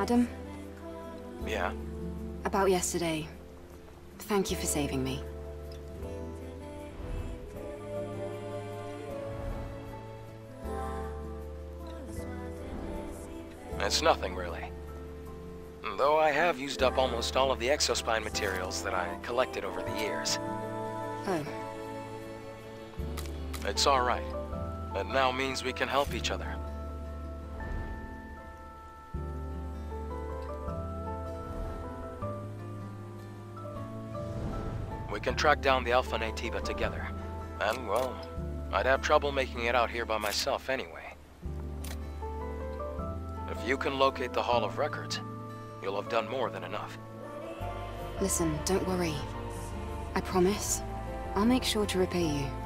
Adam, Yeah? about yesterday. Thank you for saving me. It's nothing, really. Though I have used up almost all of the exospine materials that I collected over the years. Oh, It's alright. It now means we can help each other. We can track down the Alpha Nativa together. And, well, I'd have trouble making it out here by myself anyway. If you can locate the Hall of Records, you'll have done more than enough. listen, don't worry. I promise. I'll make sure to repay you.